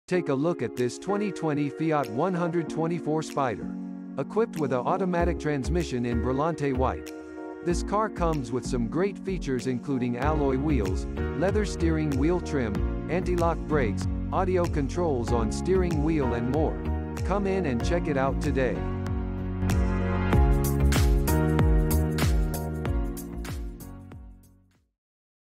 Take a look at this 2020 Fiat 124 Spider. Equipped with an automatic transmission in Brillante White. This car comes with some great features including alloy wheels, leather steering wheel trim, anti-lock brakes, audio controls on steering wheel and more. Come in and check it out today.